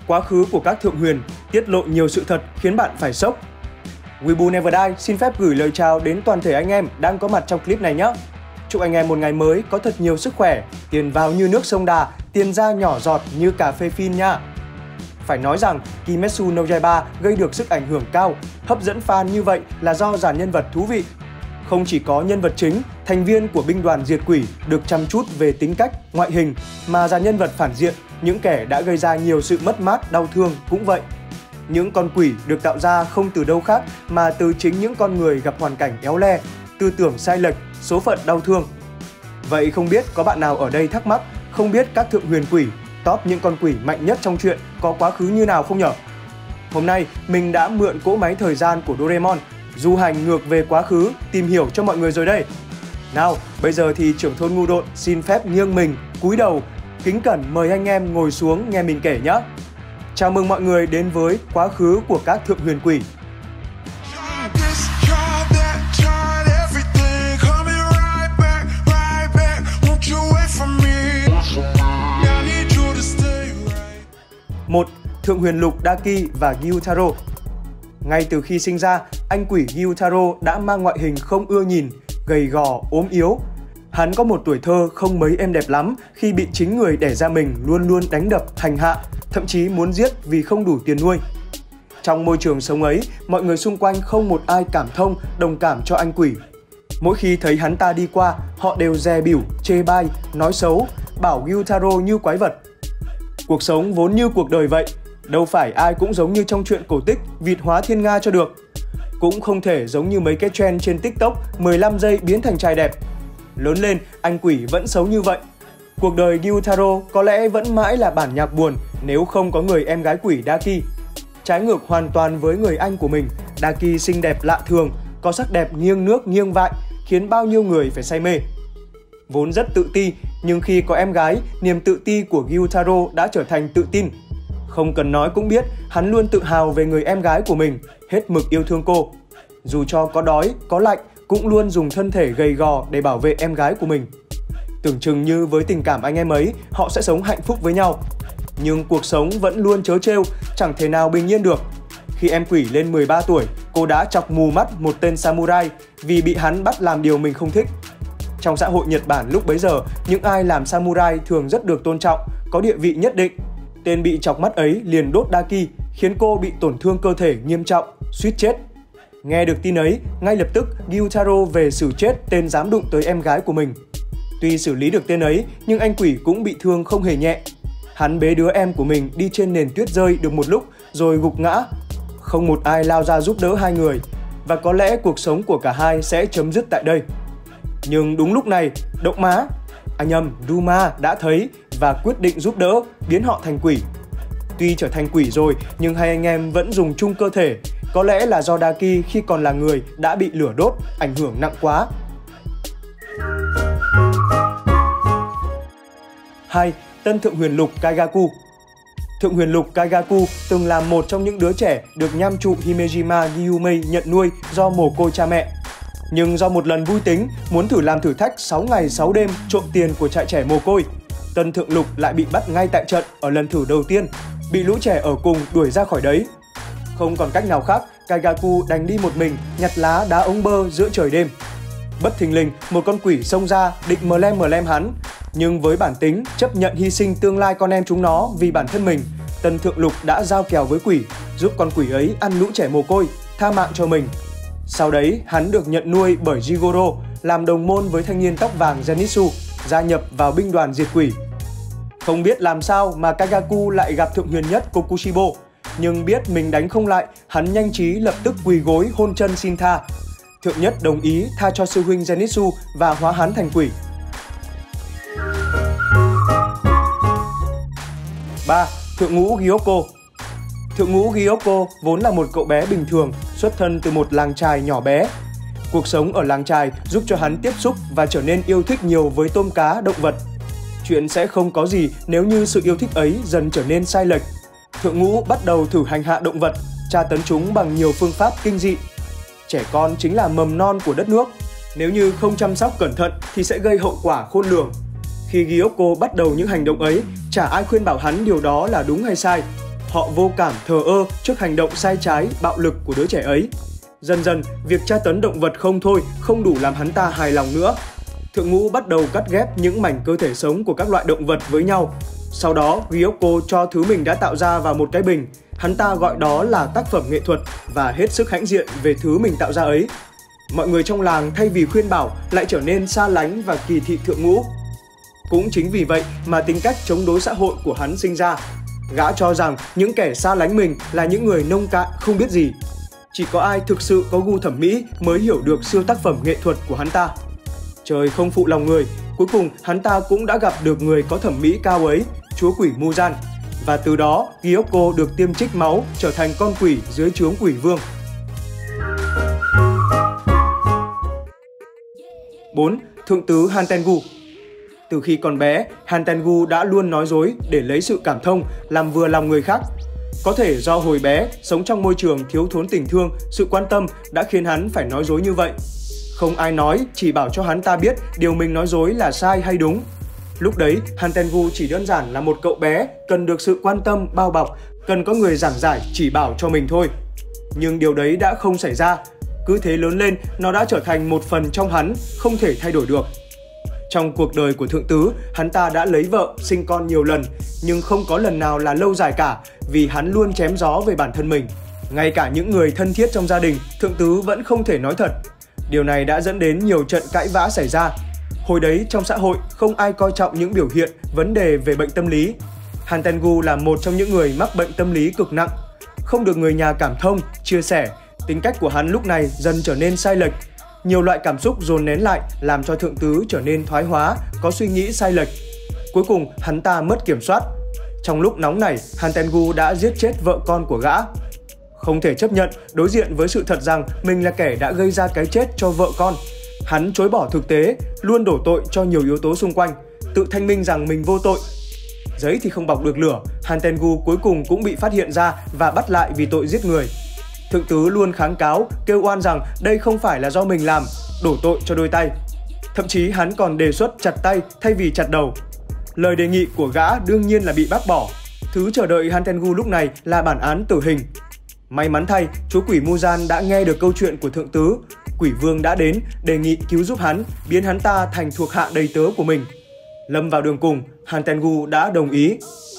Quá khứ của các thượng huyền tiết lộ nhiều sự thật khiến bạn phải sốc. Weibo Never Die xin phép gửi lời chào đến toàn thể anh em đang có mặt trong clip này nhé. Chúc anh em một ngày mới có thật nhiều sức khỏe, tiền vào như nước sông Đà, tiền ra nhỏ giọt như cà phê phin nha. Phải nói rằng Kimetsu no Yaiba gây được sức ảnh hưởng cao, hấp dẫn fan như vậy là do dàn nhân vật thú vị. Không chỉ có nhân vật chính, thành viên của binh đoàn diệt quỷ được chăm chút về tính cách, ngoại hình, mà dàn nhân vật phản diện, những kẻ đã gây ra nhiều sự mất mát, đau thương cũng vậy. Những con quỷ được tạo ra không từ đâu khác mà từ chính những con người gặp hoàn cảnh éo le, tư tưởng sai lệch, số phận đau thương. Vậy không biết có bạn nào ở đây thắc mắc, không biết các thượng huyền quỷ, top những con quỷ mạnh nhất trong truyện có quá khứ như nào không nhở? Hôm nay mình đã mượn cỗ máy thời gian của Doraemon, du hành ngược về quá khứ, tìm hiểu cho mọi người rồi đây. Nào, bây giờ thì trưởng thôn Ngu Độn xin phép nghiêng mình, cúi đầu, kính cẩn mời anh em ngồi xuống nghe mình kể nhé. Chào mừng mọi người đến với quá khứ của các thượng huyền quỷ. Một, Thượng huyền lục Daki và Gyutaro. Ngay từ khi sinh ra, anh quỷ Gyutaro đã mang ngoại hình không ưa nhìn, gầy gò, ốm yếu. Hắn có một tuổi thơ không mấy êm đẹp lắm khi bị chính người đẻ ra mình luôn luôn đánh đập, hành hạ, thậm chí muốn giết vì không đủ tiền nuôi. Trong môi trường sống ấy, mọi người xung quanh không một ai cảm thông, đồng cảm cho anh quỷ. Mỗi khi thấy hắn ta đi qua, họ đều dè bỉu, chê bai, nói xấu, bảo Gyutaro như quái vật. Cuộc sống vốn như cuộc đời vậy, đâu phải ai cũng giống như trong truyện cổ tích vịt hóa thiên nga cho được. Cũng không thể giống như mấy cái trend trên TikTok 15 giây biến thành trai đẹp. Lớn lên, anh quỷ vẫn xấu như vậy. Cuộc đời Gyutaro có lẽ vẫn mãi là bản nhạc buồn nếu không có người em gái quỷ Daki. Trái ngược hoàn toàn với người anh của mình, Daki xinh đẹp lạ thường, có sắc đẹp nghiêng nước nghiêng vại, khiến bao nhiêu người phải say mê. Vốn rất tự ti, nhưng khi có em gái, niềm tự ti của Gyutaro đã trở thành tự tin. Không cần nói cũng biết, hắn luôn tự hào về người em gái của mình, hết mực yêu thương cô. Dù cho có đói, có lạnh, cũng luôn dùng thân thể gầy gò để bảo vệ em gái của mình. Tưởng chừng như với tình cảm anh em ấy, họ sẽ sống hạnh phúc với nhau. Nhưng cuộc sống vẫn luôn trớ trêu, chẳng thể nào bình yên được. Khi em quỷ lên 13 tuổi, cô đã chọc mù mắt một tên samurai vì bị hắn bắt làm điều mình không thích. Trong xã hội Nhật Bản lúc bấy giờ, những ai làm samurai thường rất được tôn trọng, có địa vị nhất định. Tên bị chọc mắt ấy liền đốt Daki, khiến cô bị tổn thương cơ thể nghiêm trọng, suýt chết. Nghe được tin ấy, ngay lập tức Gyutaro về xử chết tên dám đụng tới em gái của mình. Tuy xử lý được tên ấy, nhưng anh quỷ cũng bị thương không hề nhẹ. Hắn bế đứa em của mình đi trên nền tuyết rơi được một lúc rồi gục ngã. Không một ai lao ra giúp đỡ hai người, và có lẽ cuộc sống của cả hai sẽ chấm dứt tại đây. Nhưng đúng lúc này, Động Má, Duma đã thấy và quyết định giúp đỡ, biến họ thành quỷ. Tuy trở thành quỷ rồi, nhưng hai anh em vẫn dùng chung cơ thể. Có lẽ là do Daki khi còn là người đã bị lửa đốt, ảnh hưởng nặng quá. 2. Tân thượng huyền lục Kaigaku. Thượng huyền lục Kaigaku từng là một trong những đứa trẻ được nham trụ Himejima Gyumei nhận nuôi do mồ côi cha mẹ. Nhưng do một lần vui tính, muốn thử làm thử thách 6 ngày 6 đêm trộm tiền của trại trẻ mồ côi, tân thượng lục lại bị bắt ngay tại trận ở lần thử đầu tiên, bị lũ trẻ ở cùng đuổi ra khỏi đấy. Không còn cách nào khác, Kaigaku đành đi một mình nhặt lá đá ống bơ giữa trời đêm. Bất thình lình, một con quỷ xông ra định mờ lem hắn, nhưng với bản tính chấp nhận hy sinh tương lai con em chúng nó vì bản thân mình, tân thượng lục đã giao kèo với quỷ, giúp con quỷ ấy ăn lũ trẻ mồ côi, tha mạng cho mình. Sau đấy, hắn được nhận nuôi bởi Jigoro, làm đồng môn với thanh niên tóc vàng Zenitsu, gia nhập vào binh đoàn diệt quỷ. Không biết làm sao mà Kaigaku lại gặp thượng huyền nhất Kokushibo, nhưng biết mình đánh không lại, hắn nhanh trí lập tức quỳ gối hôn chân xin tha. Thượng nhất đồng ý tha cho sư huynh Zenitsu và hóa hắn thành quỷ. 3. Thượng ngũ Gyokko. Thượng ngũ Gyokko vốn là một cậu bé bình thường, xuất thân từ một làng chài nhỏ bé. Cuộc sống ở làng chài giúp cho hắn tiếp xúc và trở nên yêu thích nhiều với tôm cá, động vật. Chuyện sẽ không có gì nếu như sự yêu thích ấy dần trở nên sai lệch. Thượng ngũ bắt đầu thử hành hạ động vật, tra tấn chúng bằng nhiều phương pháp kinh dị. Trẻ con chính là mầm non của đất nước. Nếu như không chăm sóc cẩn thận thì sẽ gây hậu quả khôn lường. Khi Gyokko bắt đầu những hành động ấy, chả ai khuyên bảo hắn điều đó là đúng hay sai. họ vô cảm thờ ơ trước hành động sai trái, bạo lực của đứa trẻ ấy. Dần dần, việc tra tấn động vật không đủ làm hắn ta hài lòng nữa. Thượng ngũ bắt đầu cắt ghép những mảnh cơ thể sống của các loại động vật với nhau. Sau đó, Gyokko cho thứ mình đã tạo ra vào một cái bình. Hắn ta gọi đó là tác phẩm nghệ thuật và hết sức hãnh diện về thứ mình tạo ra ấy. Mọi người trong làng thay vì khuyên bảo lại trở nên xa lánh và kỳ thị thượng ngũ. Cũng chính vì vậy mà tính cách chống đối xã hội của hắn sinh ra. Gã cho rằng những kẻ xa lánh mình là những người nông cạn không biết gì. Chỉ có ai thực sự có gu thẩm mỹ mới hiểu được siêu tác phẩm nghệ thuật của hắn ta. Trời không phụ lòng người, cuối cùng hắn ta cũng đã gặp được người có thẩm mỹ cao ấy, chúa quỷ Muzan. Và từ đó, Gyokko được tiêm trích máu trở thành con quỷ dưới trướng quỷ vương. 4. Thượng tứ Han Tengu. Từ khi còn bé, Han Tengu đã luôn nói dối để lấy sự cảm thông, làm vừa lòng người khác. Có thể do hồi bé, sống trong môi trường thiếu thốn tình thương, sự quan tâm đã khiến hắn phải nói dối như vậy. Không ai nói, chỉ bảo cho hắn ta biết điều mình nói dối là sai hay đúng. Lúc đấy, Han Tengu chỉ đơn giản là một cậu bé cần được sự quan tâm, bao bọc, cần có người giảng giải, chỉ bảo cho mình thôi. Nhưng điều đấy đã không xảy ra. Cứ thế lớn lên, nó đã trở thành một phần trong hắn, không thể thay đổi được. Trong cuộc đời của thượng tứ, hắn ta đã lấy vợ, sinh con nhiều lần, nhưng không có lần nào là lâu dài cả, vì hắn luôn chém gió về bản thân mình. Ngay cả những người thân thiết trong gia đình, thượng tứ vẫn không thể nói thật. Điều này đã dẫn đến nhiều trận cãi vã xảy ra. Hồi đấy, trong xã hội, không ai coi trọng những biểu hiện, vấn đề về bệnh tâm lý. Han Tengu là một trong những người mắc bệnh tâm lý cực nặng. Không được người nhà cảm thông, chia sẻ, tính cách của hắn lúc này dần trở nên sai lệch. Nhiều loại cảm xúc dồn nén lại làm cho thượng tứ trở nên thoái hóa, có suy nghĩ sai lệch. Cuối cùng, hắn ta mất kiểm soát. Trong lúc nóng nảy, Han Tengu đã giết chết vợ con của gã. Không thể chấp nhận đối diện với sự thật rằng mình là kẻ đã gây ra cái chết cho vợ con. Hắn chối bỏ thực tế, luôn đổ tội cho nhiều yếu tố xung quanh, tự thanh minh rằng mình vô tội. Giấy thì không bọc được lửa, Han Tengu cuối cùng cũng bị phát hiện ra và bắt lại vì tội giết người. Thượng tứ luôn kháng cáo, kêu oan rằng đây không phải là do mình làm, đổ tội cho đôi tay. Thậm chí hắn còn đề xuất chặt tay thay vì chặt đầu. Lời đề nghị của gã đương nhiên là bị bác bỏ. Thứ chờ đợi Han Tengu lúc này là bản án tử hình. May mắn thay, chúa quỷ Muzan đã nghe được câu chuyện của thượng tứ. Quỷ vương đã đến, đề nghị cứu giúp hắn, biến hắn ta thành thuộc hạ đầy tớ của mình. Lâm vào đường cùng, Han Tengu đã đồng ý.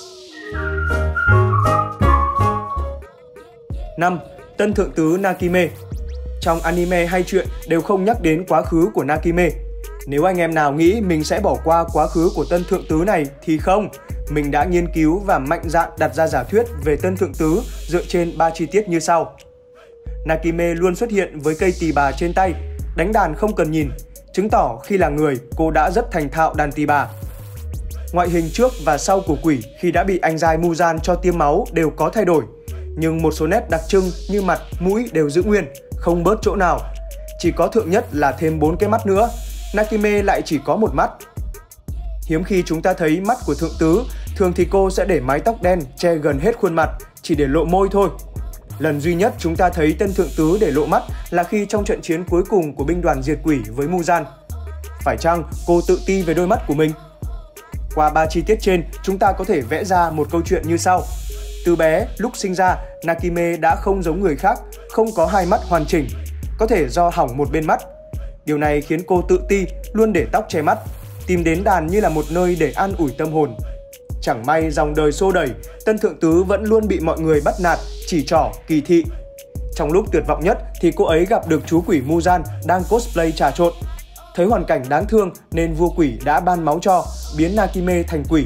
5. Tân thượng tứ Nakime. Trong anime hay truyện đều không nhắc đến quá khứ của Nakime. Nếu anh em nào nghĩ mình sẽ bỏ qua quá khứ của tân thượng tứ này thì không. Mình đã nghiên cứu và mạnh dạn đặt ra giả thuyết về tân thượng tứ dựa trên 3 chi tiết như sau. Nakime luôn xuất hiện với cây tỳ bà trên tay, đánh đàn không cần nhìn, chứng tỏ khi là người cô đã rất thành thạo đàn tỳ bà. Ngoại hình trước và sau của quỷ khi đã bị anh giai Muzan cho tiêm máu đều có thay đổi, nhưng một số nét đặc trưng như mặt, mũi đều giữ nguyên, không bớt chỗ nào. Chỉ có thượng nhất là thêm 4 cái mắt nữa, Nakime lại chỉ có một mắt. Hiếm khi chúng ta thấy mắt của thượng tứ, thường thì cô sẽ để mái tóc đen che gần hết khuôn mặt, chỉ để lộ môi thôi. Lần duy nhất chúng ta thấy tân thượng tứ để lộ mắt là khi trong trận chiến cuối cùng của binh đoàn diệt quỷ với Muzan. Phải chăng cô tự ti về đôi mắt của mình? Qua 3 chi tiết trên, chúng ta có thể vẽ ra một câu chuyện như sau. Từ bé, lúc sinh ra, Nakime đã không giống người khác, không có hai mắt hoàn chỉnh, có thể do hỏng một bên mắt. Điều này khiến cô tự ti, luôn để tóc che mắt, tìm đến đàn như là một nơi để an ủi tâm hồn. Chẳng may dòng đời xô đẩy, tân thượng tứ vẫn luôn bị mọi người bắt nạt, chỉ trỏ, kỳ thị. Trong lúc tuyệt vọng nhất thì cô ấy gặp được chú quỷ Muzan đang cosplay trà trộn. Thấy hoàn cảnh đáng thương nên vua quỷ đã ban máu cho, biến Nakime thành quỷ.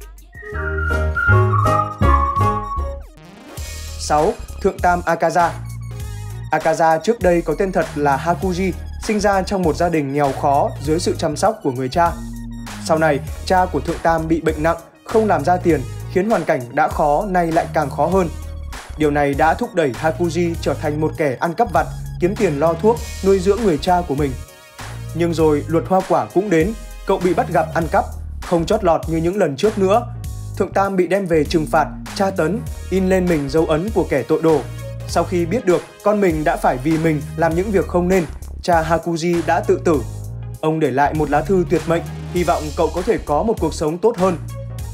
6. Thượng tam Akaza. Akaza trước đây có tên thật là Hakuji, sinh ra trong một gia đình nghèo khó dưới sự chăm sóc của người cha. Sau này, cha của thượng tam bị bệnh nặng, không làm ra tiền, khiến hoàn cảnh đã khó nay lại càng khó hơn. Điều này đã thúc đẩy Hakuji trở thành một kẻ ăn cắp vặt, kiếm tiền lo thuốc, nuôi dưỡng người cha của mình. Nhưng rồi luật hoa quả cũng đến, cậu bị bắt gặp ăn cắp, không chót lọt như những lần trước nữa. Thượng tam bị đem về trừng phạt, tra tấn, in lên mình dấu ấn của kẻ tội đồ. Sau khi biết được con mình đã phải vì mình làm những việc không nên, cha Hakuji đã tự tử. Ông để lại một lá thư tuyệt mệnh, hy vọng cậu có thể có một cuộc sống tốt hơn.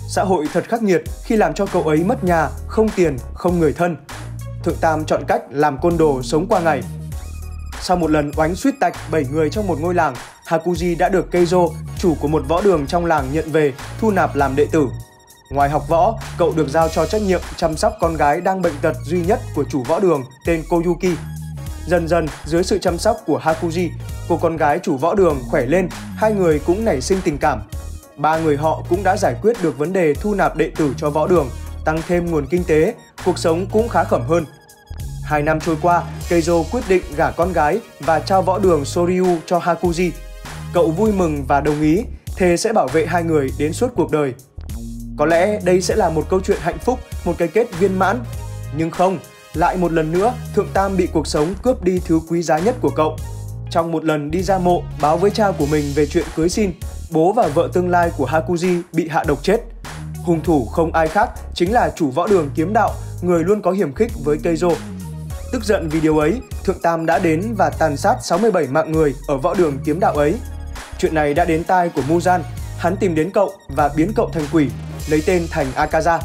Xã hội thật khắc nghiệt khi làm cho cậu ấy mất nhà, không tiền, không người thân. Thượng Tam chọn cách làm côn đồ sống qua ngày. Sau một lần oánh suýt tạch 7 người trong một ngôi làng, Hakuji đã được Keizo, chủ của một võ đường trong làng nhận về, thu nạp làm đệ tử. Ngoài học võ, cậu được giao cho trách nhiệm chăm sóc con gái đang bệnh tật duy nhất của chủ võ đường tên Koyuki. Dần dần, dưới sự chăm sóc của Hakuji, cô con gái chủ võ đường khỏe lên, hai người cũng nảy sinh tình cảm. Ba người họ cũng đã giải quyết được vấn đề thu nạp đệ tử cho võ đường, tăng thêm nguồn kinh tế, cuộc sống cũng khá khẩm hơn. 2 năm trôi qua, Keizo quyết định gả con gái và trao võ đường Soryu cho Hakuji. Cậu vui mừng và đồng ý, thề sẽ bảo vệ hai người đến suốt cuộc đời. Có lẽ đây sẽ là một câu chuyện hạnh phúc, một cái kết viên mãn. Nhưng không, lại một lần nữa, Thượng Tam bị cuộc sống cướp đi thứ quý giá nhất của cậu. Trong một lần đi ra mộ báo với cha của mình về chuyện cưới xin, bố và vợ tương lai của Hakuji bị hạ độc chết. Hung thủ không ai khác, chính là chủ võ đường Kiếm Đạo, người luôn có hiềm khích với Keizo. Tức giận vì điều ấy, Thượng Tam đã đến và tàn sát 67 mạng người ở võ đường Kiếm Đạo ấy. Chuyện này đã đến tai của Muzan, hắn tìm đến cậu và biến cậu thành quỷ, lấy tên thành Akaza.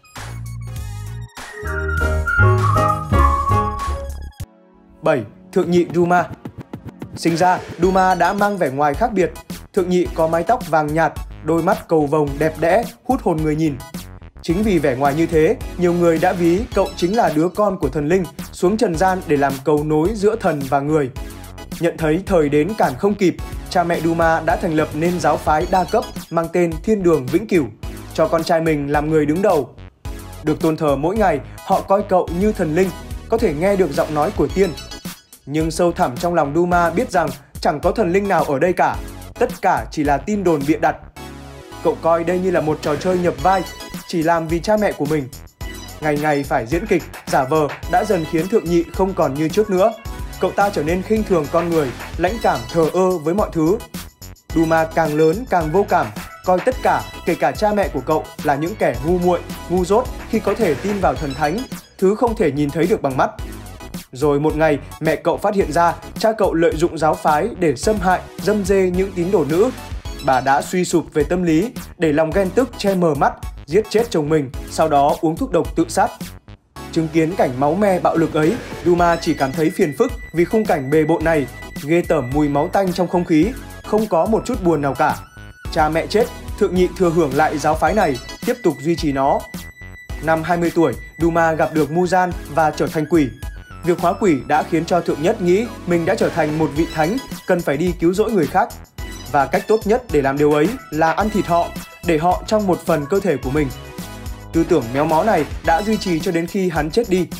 7. Thượng nhị Duma. Sinh ra, Duma đã mang vẻ ngoài khác biệt. Thượng nhị có mái tóc vàng nhạt, đôi mắt cầu vồng đẹp đẽ, hút hồn người nhìn. Chính vì vẻ ngoài như thế, nhiều người đã ví cậu chính là đứa con của thần linh xuống trần gian để làm cầu nối giữa thần và người. Nhận thấy thời đến cản không kịp, cha mẹ Duma đã thành lập nên giáo phái đa cấp mang tên Thiên Đường Vĩnh Cửu, cho con trai mình làm người đứng đầu. Được tôn thờ mỗi ngày, họ coi cậu như thần linh, có thể nghe được giọng nói của tiên. Nhưng sâu thẳm trong lòng Duma biết rằng chẳng có thần linh nào ở đây cả, tất cả chỉ là tin đồn bịa đặt. Cậu coi đây như là một trò chơi nhập vai, chỉ làm vì cha mẹ của mình. Ngày ngày phải diễn kịch, giả vờ đã dần khiến Thượng nhị không còn như trước nữa. Cậu ta trở nên khinh thường con người, lãnh cảm thờ ơ với mọi thứ. Duma càng lớn càng vô cảm, coi tất cả, kể cả cha mẹ của cậu là những kẻ ngu muội, ngu dốt khi có thể tin vào thần thánh, thứ không thể nhìn thấy được bằng mắt. Rồi một ngày, mẹ cậu phát hiện ra cha cậu lợi dụng giáo phái để xâm hại, dâm dê những tín đồ nữ. Bà đã suy sụp về tâm lý, để lòng ghen tức che mờ mắt, giết chết chồng mình, sau đó uống thuốc độc tự sát. Chứng kiến cảnh máu me bạo lực ấy, Duma chỉ cảm thấy phiền phức vì khung cảnh bề bộn này, ghê tởm mùi máu tanh trong không khí, không có một chút buồn nào cả. Cha mẹ chết, Thượng nhị thừa hưởng lại giáo phái này, tiếp tục duy trì nó. Năm 20 tuổi, Duma gặp được Muzan và trở thành quỷ. Việc hóa quỷ đã khiến cho Thượng nhất nghĩ mình đã trở thành một vị thánh, cần phải đi cứu rỗi người khác. Và cách tốt nhất để làm điều ấy là ăn thịt họ, để họ trong một phần cơ thể của mình. Tư tưởng méo mó này đã duy trì cho đến khi hắn chết đi.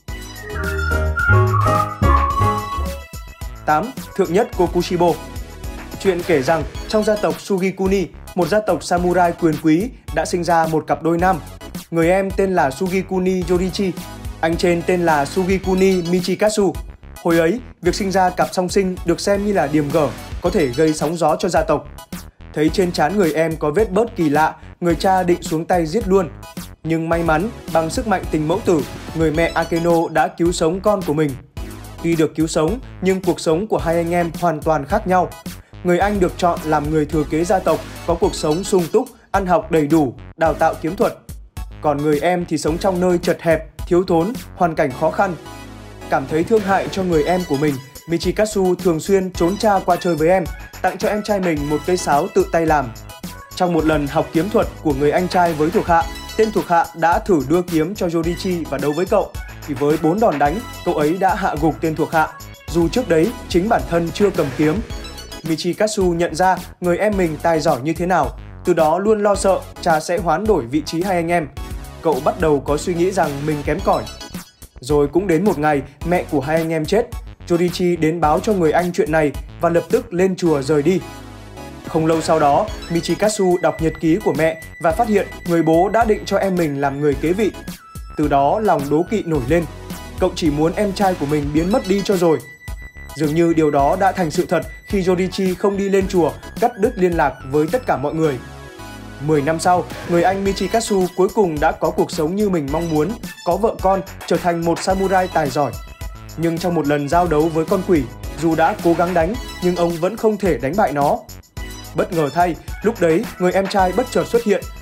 8. Thượng nhất Kokushibo. Chuyện kể rằng trong gia tộc Sugikuni, một gia tộc samurai quyền quý, đã sinh ra một cặp đôi nam. Người em tên là Sugikuni Yorichi, anh trên tên là Sugikuni Michikazu. Hồi ấy, việc sinh ra cặp song sinh được xem như là điềm gở, có thể gây sóng gió cho gia tộc. Thấy trên trán người em có vết bớt kỳ lạ, người cha định xuống tay giết luôn. Nhưng may mắn, bằng sức mạnh tình mẫu tử, người mẹ Akeno đã cứu sống con của mình. Tuy được cứu sống, nhưng cuộc sống của hai anh em hoàn toàn khác nhau. Người anh được chọn làm người thừa kế gia tộc, có cuộc sống sung túc, ăn học đầy đủ, đào tạo kiếm thuật. Còn người em thì sống trong nơi chật hẹp, thiếu thốn, hoàn cảnh khó khăn. Cảm thấy thương hại cho người em của mình, Michikazu thường xuyên trốn cha qua chơi với em, tặng cho em trai mình một cây sáo tự tay làm. Trong một lần học kiếm thuật của người anh trai với thuộc hạ, tên thuộc hạ đã thử đưa kiếm cho Yorichi và đấu với cậu. Thì với 4 đòn đánh, cậu ấy đã hạ gục tên thuộc hạ, dù trước đấy chính bản thân chưa cầm kiếm. Michikazu nhận ra người em mình tài giỏi như thế nào, từ đó luôn lo sợ cha sẽ hoán đổi vị trí hai anh em. Cậu bắt đầu có suy nghĩ rằng mình kém cỏi. Rồi cũng đến một ngày, mẹ của hai anh em chết. Yorichi đến báo cho người anh chuyện này và lập tức lên chùa rời đi. Không lâu sau đó, Michikazu đọc nhật ký của mẹ và phát hiện người bố đã định cho em mình làm người kế vị. Từ đó lòng đố kỵ nổi lên. Cậu chỉ muốn em trai của mình biến mất đi cho rồi. Dường như điều đó đã thành sự thật khi Yorichi không đi lên chùa, cắt đứt liên lạc với tất cả mọi người. 10 năm sau, người anh Michikazu cuối cùng đã có cuộc sống như mình mong muốn, có vợ con, trở thành một samurai tài giỏi. Nhưng trong một lần giao đấu với con quỷ, dù đã cố gắng đánh, nhưng ông vẫn không thể đánh bại nó. Bất ngờ thay, lúc đấy người em trai bất chợt xuất hiện,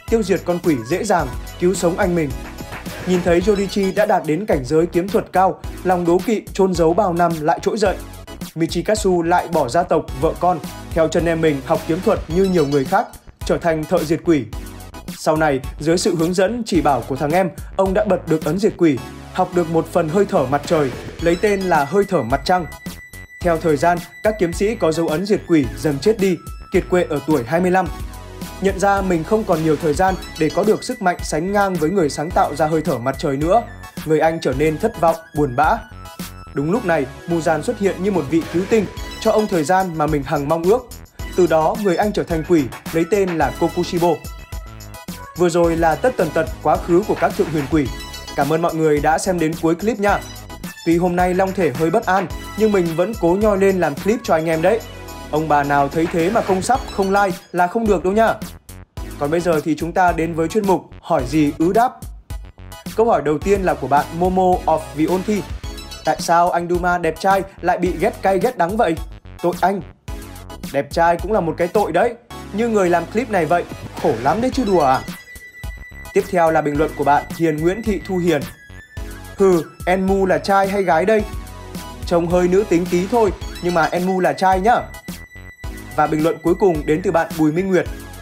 tiêu diệt con quỷ dễ dàng, cứu sống anh mình. Nhìn thấy Yorichi đã đạt đến cảnh giới kiếm thuật cao, lòng đố kỵ chôn giấu bao năm lại trỗi dậy. Michikazu lại bỏ gia tộc, vợ con, theo chân em mình học kiếm thuật như nhiều người khác, trở thành thợ diệt quỷ. Sau này, dưới sự hướng dẫn chỉ bảo của thằng em, ông đã bật được ấn diệt quỷ, học được một phần hơi thở mặt trời, lấy tên là hơi thở mặt trăng. Theo thời gian, các kiếm sĩ có dấu ấn diệt quỷ dần chết đi, kiệt quệ ở tuổi 25. Nhận ra mình không còn nhiều thời gian để có được sức mạnh sánh ngang với người sáng tạo ra hơi thở mặt trời nữa, người anh trở nên thất vọng, buồn bã. Đúng lúc này, Muzan xuất hiện như một vị cứu tinh, cho ông thời gian mà mình hằng mong ước. Từ đó, người anh trở thành quỷ, lấy tên là Kokushibo. Vừa rồi là tất tần tật quá khứ của các thượng huyền quỷ. Cảm ơn mọi người đã xem đến cuối clip nha. Tuy hôm nay Long Thể hơi bất an, nhưng mình vẫn cố nhoi lên làm clip cho anh em đấy. Ông bà nào thấy thế mà không sub, không like là không được đâu nha. Còn bây giờ thì chúng ta đến với chuyên mục Hỏi gì ứ đáp. Câu hỏi đầu tiên là của bạn Momo of Vionthi. Tại sao anh Duma đẹp trai lại bị ghét cay ghét đắng vậy? Tội anh. Đẹp trai cũng là một cái tội đấy. Như người làm clip này vậy, khổ lắm đấy chứ đùa à. Tiếp theo là bình luận của bạn Hiền Nguyễn Thị Thu Hiền. Hừ, Enmu là trai hay gái đây? Trông hơi nữ tính tí thôi, nhưng mà Enmu là trai nhá. Và bình luận cuối cùng đến từ bạn Bùi Minh Nguyệt.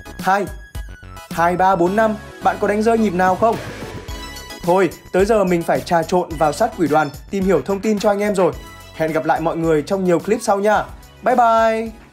2, 3, 4, 5, bạn có đánh rơi nhịp nào không? Thôi, tới giờ mình phải trà trộn vào sát quỷ đoàn tìm hiểu thông tin cho anh em rồi. Hẹn gặp lại mọi người trong nhiều clip sau nha. Bye bye!